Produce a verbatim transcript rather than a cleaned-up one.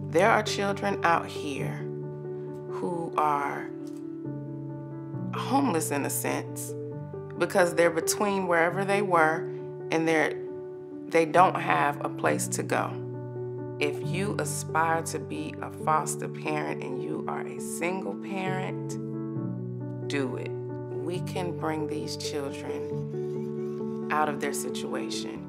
There are children out here who are homeless in a sense because they're between wherever they were and they're they don't have a place to go. If you aspire to be a foster parent and you are a single parent, do it. We can bring these children out of their situation.